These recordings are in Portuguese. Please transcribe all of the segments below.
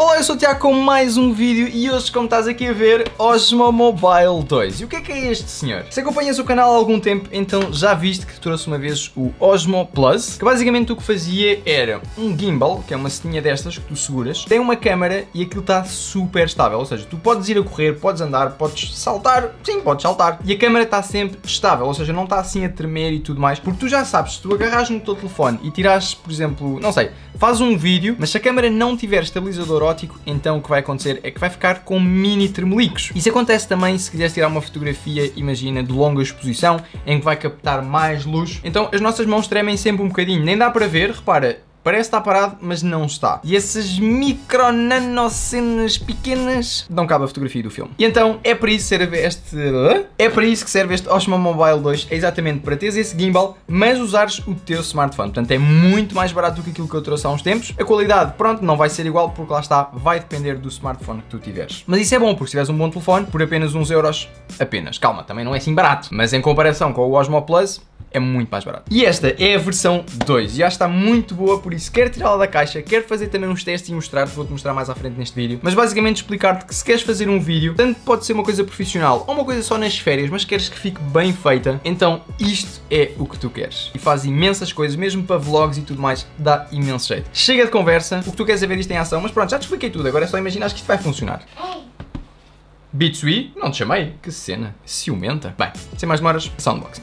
Olá, eu sou o Tiago com mais um vídeo e hoje, como estás aqui a ver, Osmo Mobile 2. E o que é este senhor? Se acompanhas o canal há algum tempo, então já viste que trouxe uma vez o Osmo Plus, que basicamente o que fazia era um gimbal, que é uma ceninha destas que tu seguras, tem uma câmera e aquilo está super estável, ou seja, tu podes ir a correr, podes andar, podes saltar, sim, podes saltar, e a câmera está sempre estável, ou seja, não está assim a tremer e tudo mais, porque tu já sabes, se tu agarras no teu telefone e tirares, por exemplo, não sei, faz um vídeo, mas se a câmera não tiver estabilizador óptico, então o que vai acontecer é que vai ficar com mini tremelicos. Isso acontece também se quiseres tirar uma fotografia, imagina, de longa exposição, em que vai captar mais luz. Então as nossas mãos tremem sempre um bocadinho, nem dá para ver, repara. Parece estar parado, mas não está. E essas micro nanocenas pequenas dão cabo à fotografia do filme. E então é para isso que serve este Osmo Mobile 2. É exatamente para teres esse gimbal, mas usares o teu smartphone. Portanto, é muito mais barato do que aquilo que eu trouxe há uns tempos. A qualidade, pronto, não vai ser igual, porque lá está, vai depender do smartphone que tu tiveres. Mas isso é bom, porque se tiveres um bom telefone, por apenas uns euros, apenas. Calma, também não é assim barato. Mas em comparação com o Osmo Plus, é muito mais barato. E esta é a versão 2, já está muito boa, por isso quero tirá-la da caixa, quero fazer também uns testes e mostrar-te, vou-te mostrar mais à frente neste vídeo, mas basicamente explicar-te que se queres fazer um vídeo, tanto pode ser uma coisa profissional ou uma coisa só nas férias, mas queres que fique bem feita, então isto é o que tu queres. E faz imensas coisas, mesmo para vlogs e tudo mais, dá imenso jeito. Chega de conversa, o que tu queres é ver isto em ação, mas pronto, já te expliquei tudo, agora é só imaginar que isto vai funcionar. Bitsui? Não te chamei? Que cena, ciumenta. Bem, sem mais demoras, unboxing.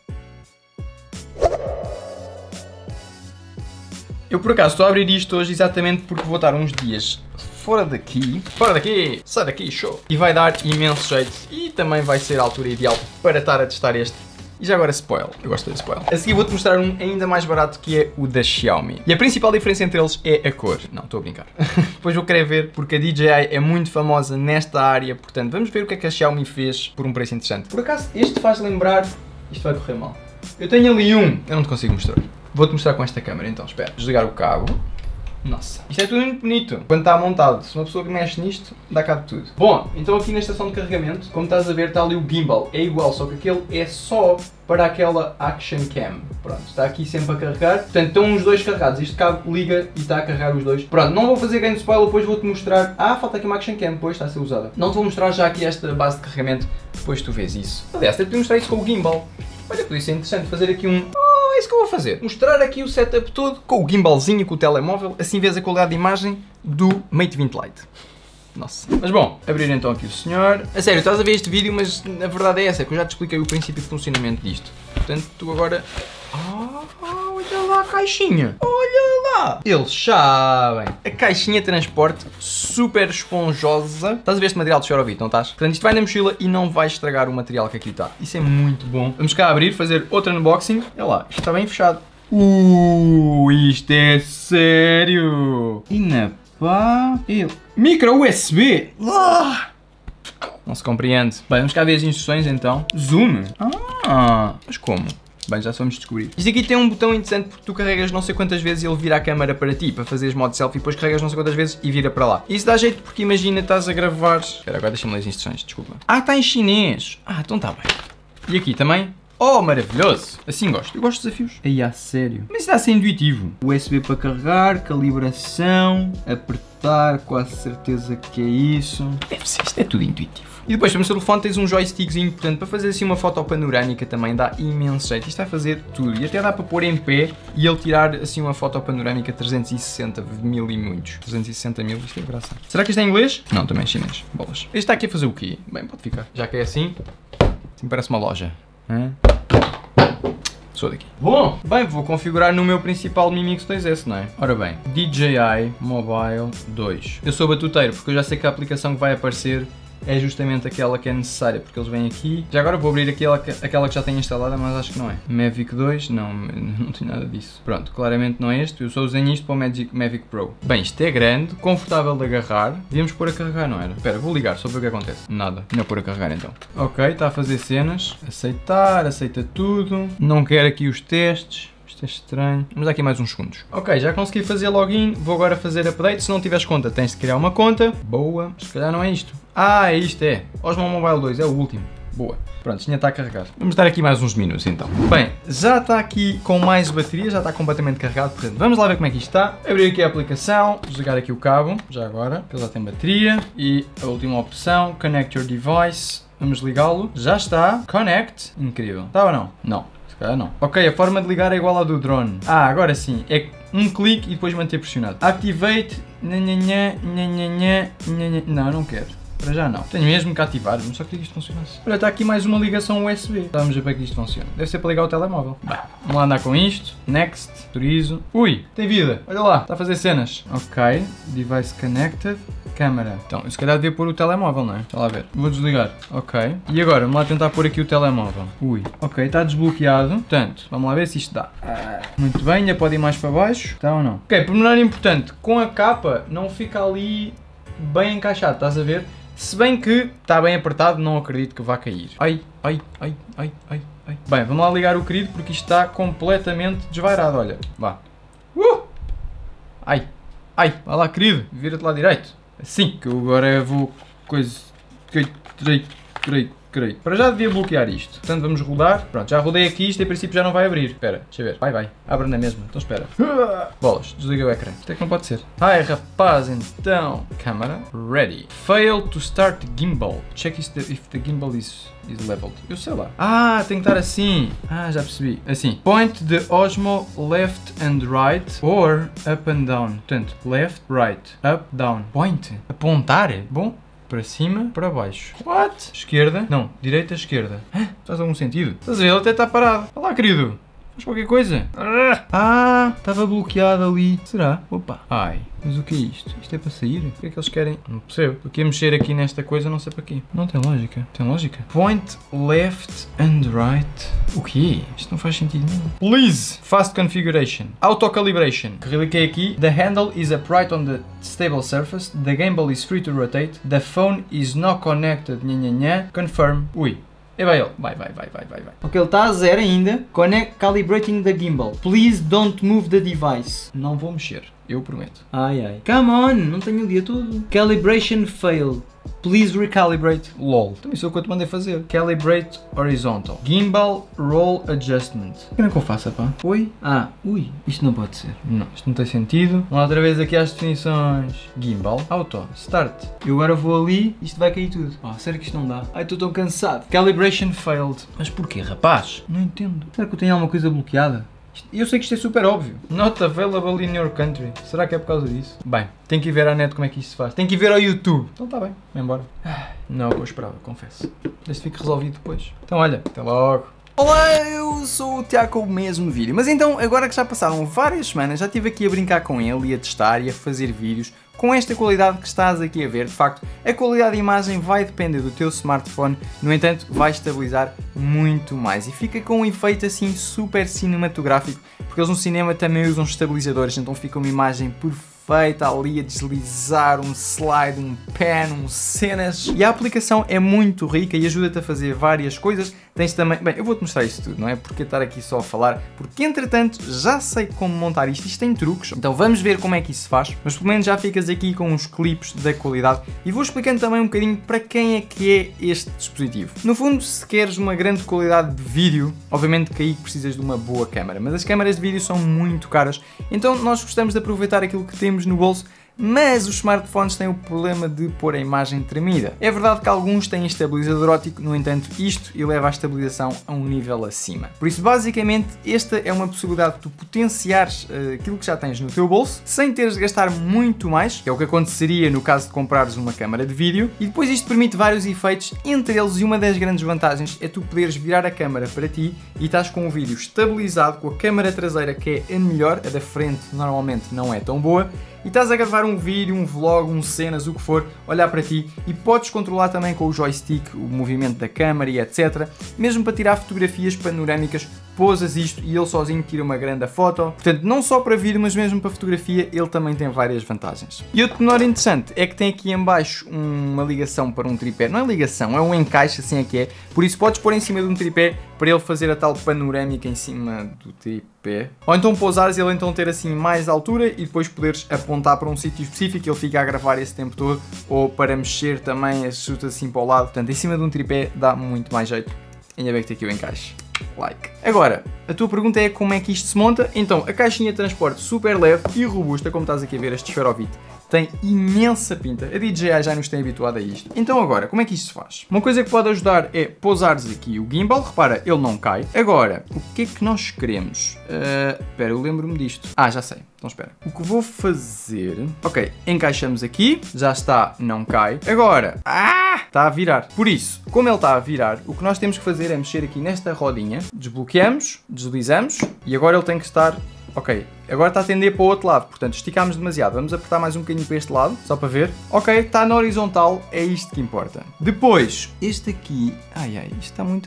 Eu por acaso estou a abrir isto hoje exatamente porque vou estar uns dias fora daqui, sai daqui, show! E vai dar imenso jeito e também vai ser a altura ideal para estar a testar este. E já agora spoiler, eu gosto de spoiler. A seguir vou-te mostrar um ainda mais barato que é o da Xiaomi. E a principal diferença entre eles é a cor. Não, estou a brincar. Depois vou querer ver porque a DJI é muito famosa nesta área, portanto vamos ver o que é que a Xiaomi fez por um preço interessante. Por acaso este faz lembrar, isto vai correr mal. Eu tenho ali um, eu não te consigo mostrar. Vou-te mostrar com esta câmera, então, espera. Desligar o cabo. Nossa, isto é tudo muito bonito. Quando está montado, se uma pessoa que mexe nisto, dá cabo de tudo. Bom, então aqui na estação de carregamento, como estás a ver, está ali o gimbal. É igual, só que aquele é só para aquela Action Cam. Pronto, está aqui sempre a carregar. Portanto, estão os dois carregados. Este cabo liga e está a carregar os dois. Pronto, não vou fazer grande spoiler, depois vou-te mostrar. Ah, falta aqui uma Action Cam, depois está a ser usada. Não te vou mostrar já aqui esta base de carregamento, depois tu vês isso. Aliás, até te mostrar isso com o gimbal. Olha, por isso é interessante fazer aqui um... é isso que eu vou fazer. Mostrar aqui o setup todo com o gimbalzinho, com o telemóvel, assim vês a qualidade de imagem do Mate 20 Lite. Nossa. Mas bom, abrir então aqui o senhor. A sério, estás a ver este vídeo, mas na verdade é essa, que eu já te expliquei o princípio de funcionamento disto. Portanto, tu agora... olha lá a caixinha. Olha lá. Eles sabem. A caixinha de transporte super esponjosa. Estás a ver este material de Chorovite, não estás? Portanto, isto vai na mochila e não vai estragar o material que aqui está. Isso é muito bom. Vamos cá abrir, fazer outro unboxing. Olha lá, isto está bem fechado. Isto é sério. E na pá... Micro USB. Não se compreende. Bem, vamos cá ver as instruções então. Zoom. Mas como? Bem, já vamos descobrir. Isto aqui tem um botão interessante porque tu carregas não sei quantas vezes e ele vira a câmera para ti, para fazeres modo selfie, e depois carregas não sei quantas vezes e vira para lá. Isso dá jeito porque imagina, estás a gravar... Espera, agora deixa-me ler as instruções, desculpa. Está em chinês. Então está bem. E aqui também... maravilhoso! Assim gosto. Eu gosto de desafios. Aí, a sério. Mas está a ser intuitivo. USB para carregar, calibração, apertar, quase certeza que é isso. Deve ser, isto é tudo intuitivo. E depois, no seu telefone tens um joystickzinho, portanto, para fazer assim uma foto panorâmica também dá imenso jeito. Isto vai fazer tudo. E até dá para pôr em pé e ele tirar assim uma foto panorâmica 360 mil e muitos. 360 mil, isto é graça. Será que isto é em inglês? Não, também é chinês. Bolas. Este está aqui a fazer o quê? Bem, pode ficar. Já que é assim parece uma loja. Sou daqui. Bom, bem, vou configurar no meu principal Mi Mix 2S, não é? Ora bem, DJI Mobile 2. Eu sou batuteiro porque eu já sei que a aplicação que vai aparecer é justamente aquela que é necessária, porque eles vêm aqui. Já agora vou abrir aquela que já tenho instalada, mas acho que não é. Mavic 2, não tem nada disso. Pronto, claramente não é este. Eu só usei isto para o Mavic Pro. Bem, isto é grande, confortável de agarrar. Devíamos pôr a carregar, não era? Espera, vou ligar, só ver o que acontece. Nada, não pôr a carregar então. Ok, está a fazer cenas. Aceitar, aceita tudo. Não quero aqui os testes. Isto é estranho. Vamos dar aqui mais uns segundos. Ok, já consegui fazer login. Vou agora fazer update. Se não tiveres conta, tens de criar uma conta. Boa. Se calhar não é isto. É isto, é. Osmo Mobile 2, é o último. Boa. Pronto, tinha está a carregar. Vamos estar aqui mais uns minutos então. Bem, já está aqui com mais bateria, já está completamente carregado, portanto, vamos lá ver como é que isto está. Abrir aqui a aplicação, desligar aqui o cabo, já agora, que ele já tem bateria. E a última opção, Connect Your Device. Vamos ligá-lo. Já está. Connect. Incrível. Está ou não? Não. Se calhar não. Ok, a forma de ligar é igual à do drone. Ah, agora sim. É um clique e depois manter pressionado. Activate. Não, não quero. Para já não. Tenho mesmo que ativar, mas só queria que isto funcionasse. Olha, está aqui mais uma ligação USB. Vamos ver para que isto funciona. Deve ser para ligar o telemóvel. Bem, vamos lá andar com isto. Next. Autorizo. Ui, tem vida. Olha lá, está a fazer cenas. Ok. Device connected. Câmara. Então, eu se calhar devia pôr o telemóvel, não é? Deixa lá ver. Vou desligar. Ok. E agora, vamos lá tentar pôr aqui o telemóvel. Ui. Ok, está desbloqueado. Portanto, vamos lá ver se isto dá. Muito bem, ainda pode ir mais para baixo. Está ou não? Ok, pormenor importante. Com a capa, não fica ali bem encaixado, estás a ver? Se bem que está bem apertado, não acredito que vá cair. Ai. Bem, vamos lá ligar o querido porque isto está completamente desvairado, olha. Vá. Ai. Vai lá, querido. Vira-te lá direito. Assim, que eu agora vou... Creio. Para já devia bloquear isto. Portanto, vamos rodar. Pronto, já rodei aqui. Isto em princípio já não vai abrir. Espera, deixa eu ver. Vai. Abre na mesma. Então espera. Bolas, desliga o ecrã. Isto é que não pode ser. Ai, rapaz, então. Câmara. Ready. Fail to start the gimbal. Check if the gimbal is leveled. Eu sei lá. Ah, tem que estar assim. Ah, já percebi. Assim. Point the Osmo left and right or up and down. Portanto, left, right, up, down. Point. Apontar. Bom. Para cima, para baixo. What? Esquerda? Não, direita, esquerda. Faz algum sentido? Estás a ver? Ele até está parado. Olha lá, querido. Faz qualquer coisa. Ah, estava bloqueado ali. Será? Opa. Ai, mas o que é isto? Isto é para sair? O que é que eles querem? Não percebo. Eu quero mexer aqui nesta coisa, não sei para quê. Não tem lógica. Tem lógica? Point left and right. O quê? Isto não faz sentido nenhum. Please. Fast configuration. Auto calibration. Cliquei aqui. The handle is upright on the stable surface. The gimbal is free to rotate. The phone is not connected. Confirm. Ui. E vai ele. Vai. Ok, ele está a 0 ainda. Calibrating the gimbal. Please don't move the device. Não vou mexer. Eu prometo. Ai. Come on. Não tenho o dia todo. Calibration failed. Please recalibrate. LOL. Também sou o que eu te mandei fazer. Calibrate horizontal. Gimbal roll adjustment. O que é que eu faço, pá? Oi? Ui. Isto não pode ser. Não, isto não tem sentido. Vamos lá outra vez aqui às definições. Gimbal. Auto. Start. Eu agora vou ali. Isto vai cair tudo. Sério que isto não dá? Ai, estou tão cansado. Calibration failed. Mas porquê, rapaz? Não entendo. Será que eu tenho alguma coisa bloqueada? Eu sei que isto é super óbvio. Not available in your country. Será que é por causa disso? Bem, tem que ir ver à net como é que isto se faz. Tem que ir ver ao YouTube. Então está bem, vamos embora. Não é o que eu esperava, confesso. Desde que fique resolvido depois. Então olha, até logo. Olá, eu sou o Tiago com o mesmo vídeo. Mas então, agora que já passaram várias semanas, já estive aqui a brincar com ele e a testar e a fazer vídeos com esta qualidade que estás aqui a ver. De facto, a qualidade de imagem vai depender do teu smartphone, no entanto, vai estabilizar muito mais e fica com um efeito assim super cinematográfico, porque eles no cinema também usam estabilizadores, então fica uma imagem perfeita ali a deslizar, um slide, um pan, cenas. E a aplicação é muito rica e ajuda-te a fazer várias coisas. Tens também... Bem, eu vou-te mostrar isto tudo, não é? Porque estar aqui só a falar, porque entretanto já sei como montar isto. Isto tem truques, então vamos ver como é que isso se faz, mas pelo menos já ficas aqui com uns clipes da qualidade e vou explicando também um bocadinho para quem é que é este dispositivo. No fundo, se queres uma grande qualidade de vídeo, obviamente que aí precisas de uma boa câmera, mas as câmaras de vídeo são muito caras, então nós gostamos de aproveitar aquilo que temos no bolso. Mas os smartphones têm o problema de pôr a imagem tremida. É verdade que alguns têm estabilizador óptico, no entanto isto eleva a estabilização a um nível acima. Por isso basicamente esta é uma possibilidade de tu potenciares aquilo que já tens no teu bolso, sem teres de gastar muito mais, que é o que aconteceria no caso de comprares uma câmara de vídeo, e depois isto permite vários efeitos, entre eles, e uma das grandes vantagens é tu poderes virar a câmara para ti e estás com o vídeo estabilizado com a câmara traseira, que é a melhor, a da frente normalmente não é tão boa, e estás a gravar um vídeo, um vlog, cenas, o que for, olhar para ti e podes controlar também com o joystick o movimento da câmera e etc. Mesmo para tirar fotografias panorâmicas pousas isto e ele sozinho tira uma grande foto. Portanto, não só para vídeo, mas mesmo para fotografia, ele também tem várias vantagens. E outro menor interessante é que tem aqui em baixo uma ligação para um tripé. Não é ligação, é um encaixe, assim é que é. Por isso podes pôr em cima de um tripé para ele fazer a tal panorâmica em cima do tripé. Ou então pousares ele então ter assim mais altura e depois poderes apontar para um sítio específico, ele fica a gravar esse tempo todo. Ou para mexer também, chuta assim para o lado. Portanto, em cima de um tripé dá muito mais jeito. Ainda bem que tem aqui o encaixe. Like. Agora, a tua pergunta é como é que isto se monta? Então, a caixinha de transporte super leve e robusta, como estás aqui a ver, este esferovite, tem imensa pinta. A DJI já nos tem habituado a isto. Então agora, como é que isto se faz? Uma coisa que pode ajudar é pousares aqui o gimbal. Repara, ele não cai. Agora, o que é que nós queremos? Espera, eu lembro-me disto. Ah, já sei. Então espera. O que vou fazer... Ok, encaixamos aqui. Já está, não cai. Agora... está a virar. Por isso, como ele está a virar, o que nós temos que fazer é mexer aqui nesta rodinha. Desbloqueamos, deslizamos e agora ele tem que estar... Ok, agora está a tender para o outro lado, portanto esticámos demasiado. Vamos apertar mais um bocadinho para este lado, só para ver. Ok, está na horizontal, é isto que importa. Depois, este aqui... isto está muito...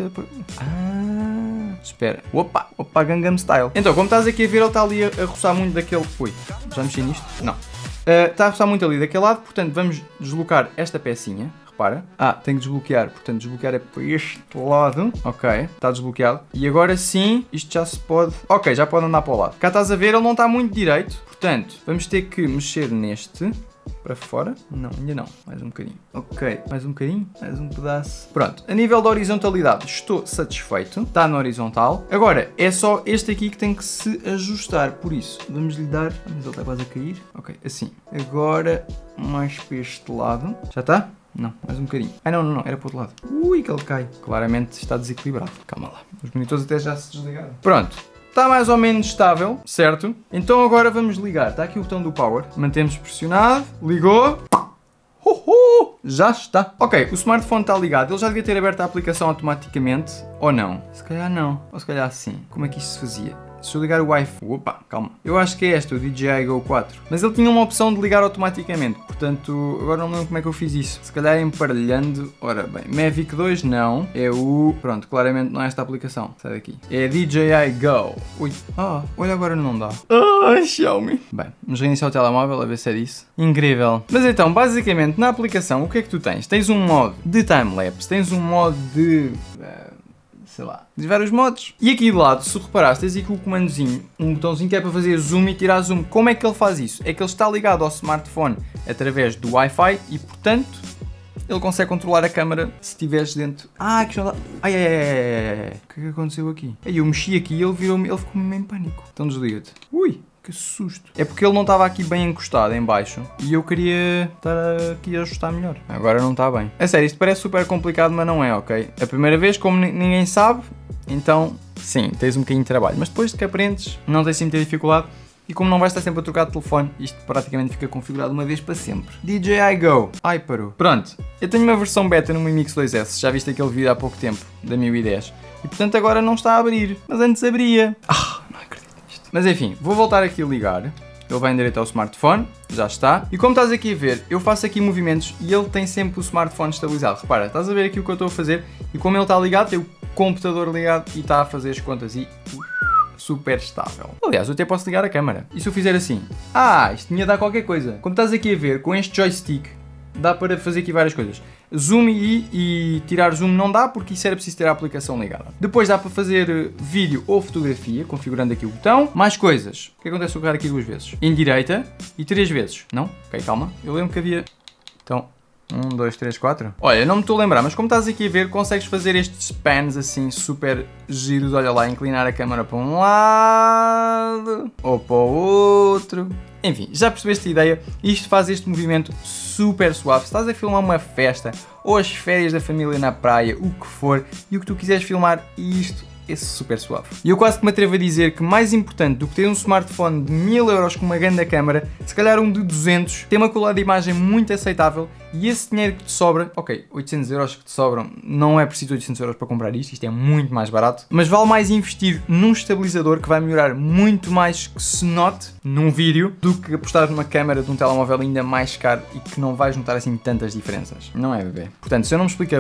espera. Opa, Gangnam Style. Então, como estás aqui a ver, ele está ali a roçar muito daquele... Ui, já mexi nisto? Não. Está a roçar muito ali daquele lado, portanto vamos deslocar esta pecinha. Repara. Tenho que desbloquear. Portanto, desbloquear é para este lado. Ok, está desbloqueado. E agora sim, isto já se pode... Ok, já pode andar para o lado. Cá estás a ver, ele não está muito direito. Portanto, vamos ter que mexer neste... para fora? Não, ainda não. Mais um bocadinho. Ok, mais um bocadinho. Mais um pedaço. Pronto, a nível da horizontalidade estou satisfeito. Está na horizontal. Agora, é só este aqui que tem que se ajustar. Por isso, vamos lhe dar... Mas ele está quase a cair. Ok, assim. Agora, mais para este lado. Já está? Não, mais um bocadinho. Não, era para o outro lado. Ui, que ele cai. Claramente está desequilibrado. Calma lá. Os monitores até já se desligaram. Pronto. Está mais ou menos estável, certo? Então agora vamos ligar. Está aqui o botão do power. Mantemos pressionado. Ligou. Já está. Ok, o smartphone está ligado. Ele já devia ter aberto a aplicação automaticamente. Ou não? Se calhar não. Ou se calhar sim. Como é que isto se fazia? Se eu ligar o Wi-Fi... Opa, calma. Eu acho que é este, o DJI Go 4. Mas ele tinha uma opção de ligar automaticamente. Portanto, agora não me lembro como é que eu fiz isso. Se calhar emparelhando... Ora bem, Mavic 2 não. É o... Pronto, claramente não é esta aplicação. Sai daqui. É DJI Go. Ui. Olha, agora não dá. Xiaomi. Bem, vamos reiniciar o telemóvel a ver se é disso. Incrível. Mas então, basicamente, na aplicação, o que é que tu tens? Tens um modo de time-lapse. Tens um modo de... sei lá, de vários modos. E aqui de lado, se reparaste, tens aqui o comandozinho, um botãozinho que é para fazer zoom e tirar zoom. Como é que ele faz isso? É que ele está ligado ao smartphone através do Wi-Fi e, portanto, ele consegue controlar a câmera se estiveres dentro. Que já lá. O que é que aconteceu aqui? Aí eu mexi aqui e ele ficou meio em pânico. Então desliga-te. Ui! Que susto. É porque ele não estava aqui bem encostado em baixo e eu queria estar aqui a ajustar melhor. Agora não está bem. É sério, isto parece super complicado, mas não é, ok? A primeira vez, como ninguém sabe, então sim, tens um bocadinho de trabalho. Mas depois de que aprendes, não tens sempre muita dificuldade. E como não vais estar sempre a trocar de telefone, isto praticamente fica configurado uma vez para sempre. DJI Go. Parou. Pronto. Eu tenho uma versão beta no Mi Mix 2S. Já viste aquele vídeo há pouco tempo, da 1010. E portanto agora não está a abrir. Mas antes abria. Não acredito. Mas enfim, vou voltar aqui a ligar. Ele vai em direito ao smartphone, já está. E como estás aqui a ver, eu faço aqui movimentos e ele tem sempre o smartphone estabilizado. Repara, estás a ver aqui o que eu estou a fazer e como ele está ligado, tem o computador ligado e está a fazer as contas e... super estável. Aliás, eu até posso ligar a câmera. E se eu fizer assim? Isto tinha de dar qualquer coisa. Como estás aqui a ver, com este joystick, dá para fazer aqui várias coisas. Zoom e tirar zoom não dá, porque isso era preciso ter a aplicação ligada. Depois dá para fazer vídeo ou fotografia, configurando aqui o botão. Mais coisas. O que acontece se eu carregar aqui 2 vezes? Em direita e 3 vezes. Não? Ok, calma. Eu lembro que havia... Então... 1, 2, 3, 4. Olha, não me estou a lembrar, mas como estás aqui a ver, consegues fazer estes pans assim super giros. Olha lá, inclinar a câmera para um lado ou para o outro. Enfim, já percebeste a ideia? Isto faz este movimento super suave. Se estás a filmar uma festa ou as férias da família na praia, o que for, e o que tu quiseres filmar, isto é super suave. E eu quase que me atrevo a dizer que mais importante do que ter um smartphone de 1000 € com uma grande câmera, se calhar um de 200, tem uma qualidade de imagem muito aceitável e esse dinheiro que te sobra, ok, 800 € que te sobram, não é preciso 800 € para comprar isto é muito mais barato, mas vale mais investir num estabilizador que vai melhorar muito mais que se note num vídeo do que apostar numa câmera de um telemóvel ainda mais caro e que não vais notar assim tantas diferenças. Não é, bebê? Portanto, se eu não me expliquei bem,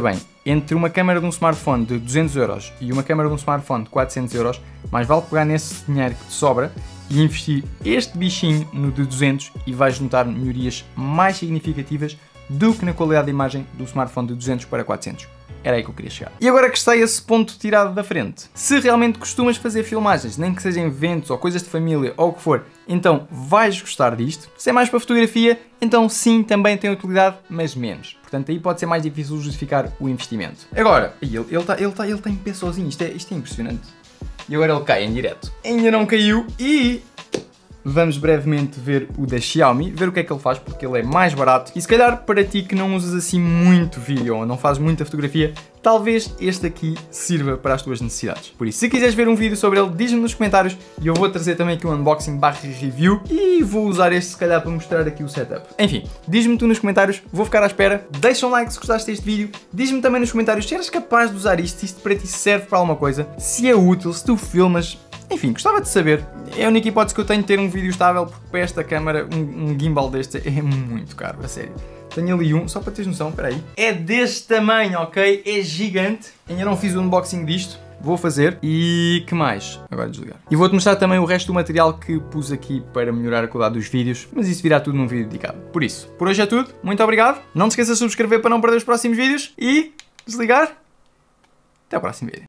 entre uma câmera de um smartphone de 200€ e uma câmera de um smartphone de 400€, mais vale pegar nesse dinheiro que te sobra e investir este bichinho no de 200 e vais notar melhorias mais significativas do que na qualidade de imagem do smartphone de 200 para 400. Era aí que eu queria chegar. E agora que está esse ponto tirado da frente, se realmente costumas fazer filmagens, nem que sejam eventos ou coisas de família ou o que for, então vais gostar disto. Se é mais para fotografia, então sim, também tem utilidade, mas menos. Portanto, aí pode ser mais difícil justificar o investimento. Agora, ele está em pé sozinho, isto é impressionante. E agora ele cai em direto. Ainda não caiu e vamos brevemente ver o da Xiaomi, ver o que é que ele faz, porque ele é mais barato. E se calhar para ti que não usas assim muito vídeo ou não fazes muita fotografia, talvez este aqui sirva para as tuas necessidades. Por isso, se quiseres ver um vídeo sobre ele, diz-me nos comentários e eu vou trazer também aqui um unboxing / review e vou usar este se calhar para mostrar aqui o setup. Enfim, diz-me tu nos comentários, vou ficar à espera, deixa um like se gostaste deste vídeo, diz-me também nos comentários se eres capaz de usar isto, se isto para ti serve para alguma coisa, se é útil, se tu filmas. Enfim, gostava de saber. É a única hipótese que eu tenho de ter um vídeo estável, porque para esta câmera um gimbal deste é muito caro, a sério. Tenho ali um, só para teres noção, espera aí. É deste tamanho, ok? É gigante. Ainda não fiz o unboxing disto, vou fazer. E que mais? Agora desligar. E vou-te mostrar também o resto do material que pus aqui para melhorar a qualidade dos vídeos, mas isso virá tudo num vídeo dedicado. Por isso, por hoje é tudo. Muito obrigado. Não te esqueças de subscrever para não perder os próximos vídeos e desligar. Até ao próximo vídeo.